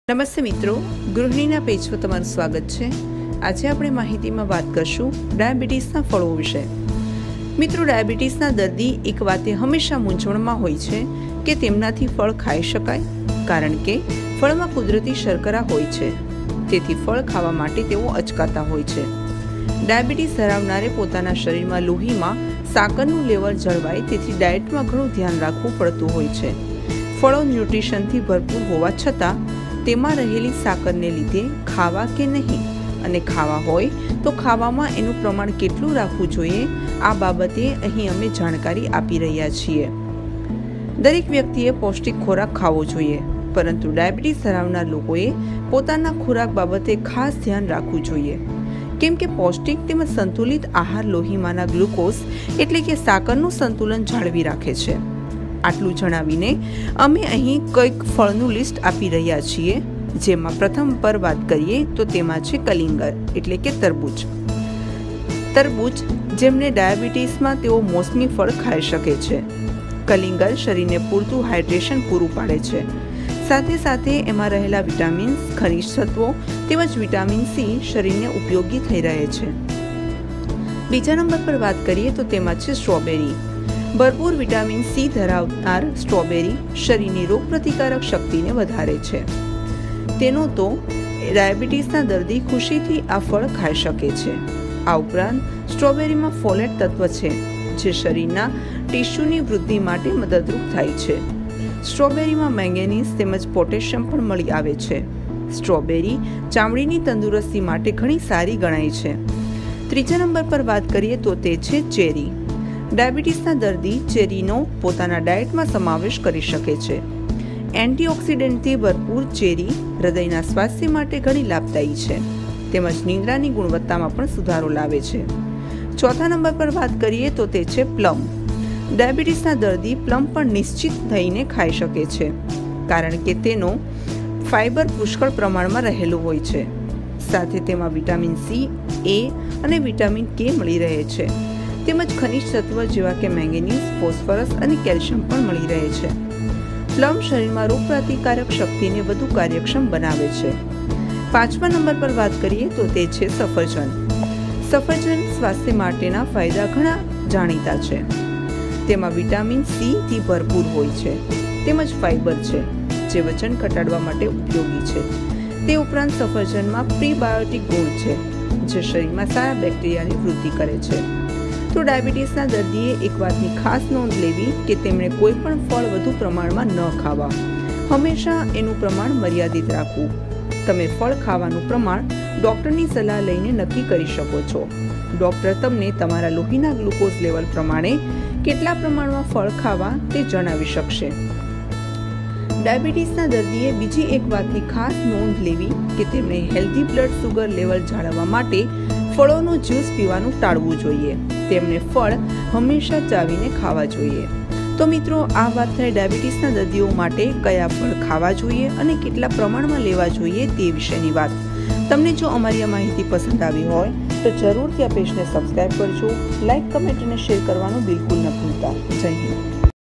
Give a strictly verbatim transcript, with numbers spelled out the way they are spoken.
નમસ્તે મિત્રો, ગૃહિણીના પેજ પર તમારું સ્વાગત છે। આજે આપણે માહિતીમાં વાત કરશું ડાયાબિટીસના ફળો વિશે। મિત્રો, ડાયાબિટીસના દર્દી એક વાતે હંમેશા મૂંઝવણમાં હોય છે કે તેમનાથી ફળ ખાઈ શકાય, કારણ કે ફળમાં કુદરતી શર્કરા હોય છે, તેથી ફળ ખાવા માટે તેઓ અચકાતા હોય છે। ડાયાબિટીસ ધરાવનારે પોતાના શરીરમાં લોહીમાં સાકરનું લેવલ જળવાય તેથી ડાયટમાં ઘણું ધ્યાન રાખવું પડતું હોય છે। ફળો ન્યુટ્રિશનથી ભરપૂર હોવા છતાં તેમાં રહેલી સાકરને લીધે ખાવા કે નહીં, અને ખાવા હોય તો ખાવામાં એનું પ્રમાણ કેટલું રાખવું જોઈએ, આ બાબતે અહીં અમે જાણકારી આપી રહ્યા છીએ। દરેક વ્યક્તિએ પૌષ્ટિક ખોરાક ખાવો જોઈએ, પરંતુ ડાયાબિટીસ ધરાવનાર લોકોએ પોતાના ખોરાક બાબતે ખાસ ધ્યાન રાખવું જોઈએ, કેમ કે પૌષ્ટિક તેમજ સંતુલિત આહાર લોહીમાંના ગ્લુકોઝ એટલે કે સાકરનું સંતુલન જાળવી રાખે છે। આટલું જણાવીને અમે અહીં કંઈક ફળનું લિસ્ટ આપી રહ્યા છીએ, જેમાં પ્રથમ પર વાત કરીએ તો તેમાં છે કલિંગર એટલે કે તરબૂચ। તરબૂચ જેમને ડાયાબિટીસમાં તેઓ મોસમી ફળ ખાઈ શકે છે। કલિંગર શરીરને પૂરતું હાઇડ્રેશન પૂરું પાડે છે, સાથે સાથે એમાં રહેલા વિટામિન્સ, ખનિજ તત્વો તેમજ વિટામિન સી શરીરને ઉપયોગી થઈ રહે છે। બીજા નંબર પર વાત કરીએ તો તેમાં છે સ્ટ્રોબેરી। ભરપૂર વિટામિન સી ધરાવનાર સ્ટ્રોબેરી શરીરની રોગપ્રતિકારક શક્તિને વધારે છે, તેનો તો ડાયાબિટીસના દર્દી ખુશીથી આ ફળ ખાઈ શકે છે। આ ઉપરાંત સ્ટ્રોબેરીમાં ફોલેટ તત્વ છે, જે શરીરના ટિશ્યુની વૃદ્ધિ માટે મદદરૂપ થાય છે। સ્ટ્રોબેરીમાં મેંગેનીઝ તેમજ પોટેશિયમ પણ મળી આવે છે। સ્ટ્રોબેરી ચામડીની તંદુરસ્તી માટે ઘણી સારી ગણાય છે। ત્રીજા નંબર પર વાત કરીએ તો તે છે ચેરી। ડાયાબિટીસના દર્દી ચેરીનો પોતાના ડાયટમાં સમાવેશ કરી શકે છે। એન્ટીઓક્સિડન્ટથી ભરપૂર ચેરી હૃદયના સ્વાસ્થ્ય માટે ઘણી લાભદાયી છે, તેમજ નિંદ્રાની ગુણવત્તામાં પણ સુધારો લાવે છે। ચોથા નંબર પર વાત કરીએ તો તે છે પ્લમ। ડાયાબિટીસના દર્દી પ્લમ પણ નિશ્ચિત થઈને ખાઈ શકે છે, કારણ કે તેનો ફાઇબર પુષ્કળ પ્રમાણમાં રહેલું હોય છે, સાથે તેમાં વિટામિન સી, એ અને વિટામિન કે મળી રહે છે, તેમજ ખનિજ તત્વ જેવા કે મેંગેનીઝ, ફોસ્ફરસ અને કેલ્શિયમ પણ મળી રહે છે। પ્લમ શરીરમાં રોગપ્રતિકારક શક્તિને વધુ કાર્યક્ષમ બનાવે છે। પાંચમા નંબર પર વાત કરીએ તો તે છે સફરજન। સફરજન સ્વાસ્થ્ય માટેના ફાયદા ઘણા જાણીતા છે। તેમાં વિટામિન સી થી ભરપૂર હોય છે, તેમજ ફાઇબર છે, જે વજન ઘટાડવા માટે ઉપયોગી છે। તે ઉપરાંત સફરજનમાં પ્રીબાયોટિક ગુણ છે, જે શરીરમાં સારા બેક્ટેરિયાની વૃદ્ધિ કરે છે। તો ડાયાબિટીસના દર્દીએ એક વાતની ખાસ નોંધ લેવી કે તેમણે કોઈ પણ ફળ વધુ પ્રમાણમાં ન ખાવા, હંમેશા એનું પ્રમાણ મર્યાદિત રાખવું। તમે ફળ ખાવાનું પ્રમાણ ડૉક્ટરની સલાહ લઈને નક્કી કરી શકો છો। ડૉક્ટર તમને તમારા લોહીના ગ્લુકોઝ લેવલ પ્રમાણે કેટલા પ્રમાણમાં ફળ ખાવા તે જણાવી શકશે। ડાયાબિટીસના દર્દીએ બીજી એક વાતની ખાસ નોંધ લેવી કે તેમણે હેલ્ધી બ્લડ સુગર લેવલ જાળવવા માટે ફળોનું જ્યુસ પીવાનું ટાળવું જોઈએ। તેમને ફળ હંમેશા ચાવીને ખાવા જોઈએ। તો મિત્રો, આ વાત થઈ ડાયાબિટીસના દર્દીઓ માટે કયા ફળ ખાવા જોઈએ અને કેટલા પ્રમાણમાં લેવા જોઈએ તે વિશેની વાત। તમને જો અમારી આ માહિતી પસંદ આવી હોય તો જરૂરથી આ પેજને સબસ્ક્રાઇબ કરજો, લાઇક, કમેન્ટ અને શેર કરવાનું બિલકુલ ન ભૂલતા। જય હિન્દ।